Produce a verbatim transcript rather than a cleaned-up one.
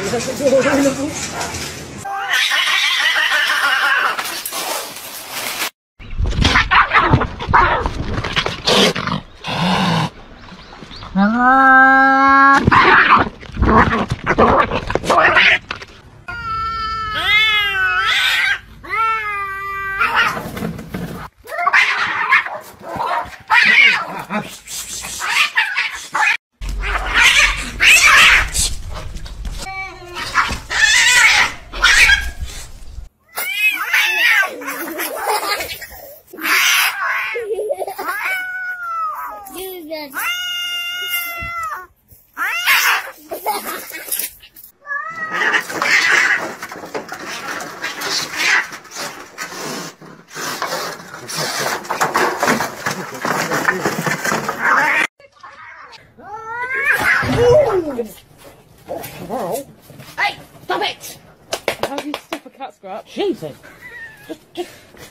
Hey, stop it! How do you stop a cat scratch? Jesus. Just, just